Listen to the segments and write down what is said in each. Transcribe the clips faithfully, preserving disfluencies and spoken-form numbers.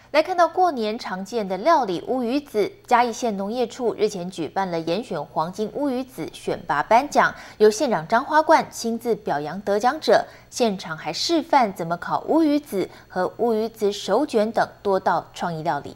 来看到过年常见的料理乌鱼子，嘉义县农业处日前举办了严选黄金乌鱼子选拔颁奖，由县长张花冠亲自表扬得奖者，现场还示范怎么烤乌鱼子和乌鱼子手卷等多道创意料理。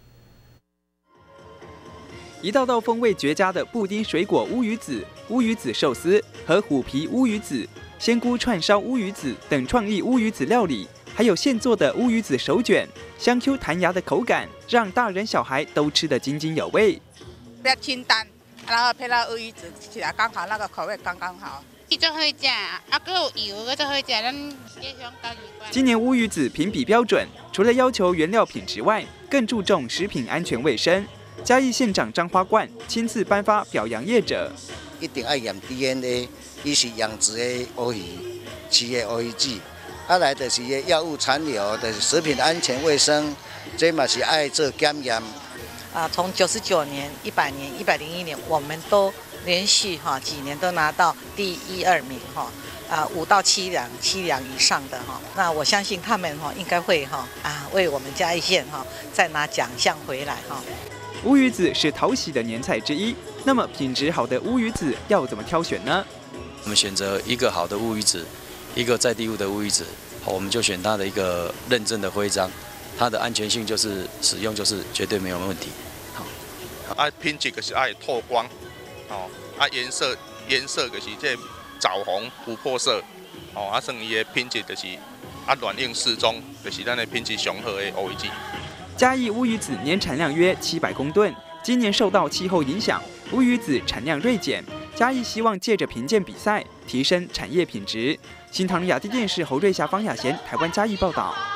一道道风味绝佳的布丁水果乌鱼子、乌鱼子寿司和虎皮乌鱼子、鲜菇串烧乌鱼子等创意乌鱼子料理。 还有现做的乌鱼子手卷，香 Q 弹牙的口感，让大人小孩都吃得津津有味。 比较清淡，然后配到乌鱼子起来刚好，那个口味刚刚好。 伊最好食，啊，佮有油，佮最好食，咱家乡高习惯。 今年乌鱼子评比标准，除了要求原料品质外，更注重食品安全卫生。嘉义县长张花冠亲自颁发表扬业者， 一定要验 D N A， 伊是养殖的乌鱼，饲的乌鱼子。 啊，来的是药物残留的食品安全卫生，这嘛是爱做检验。 啊，从九十九年、一百年、一百零一年，我们都连续哈几年都拿到第一二名哈，啊五到七两、七两以上的哈。那我相信他们哈应该会哈啊为我们嘉义县哈再拿奖项回来哈。 乌鱼子是讨喜的年菜之一，那么品质好的乌鱼子要怎么挑选呢？ 我们选择一个好的乌鱼子。 一个在地物的乌鱼子，好，我们就选它的一个认证的徽章，它的安全性就是使用就是绝对没有问题。好， 啊品质就是爱透光，哦，啊颜色颜色就是这枣红琥珀色，哦，啊算伊的品质就是啊软硬适中，就是咱的品质上好的乌鱼子。 嘉义乌鱼子年产量约七百公吨，今年受到气候影响，乌鱼子产量锐减。 嘉义希望借着评鉴比赛提升产业品质。新唐人亚地电视侯瑞霞、方雅贤，台湾嘉义报道。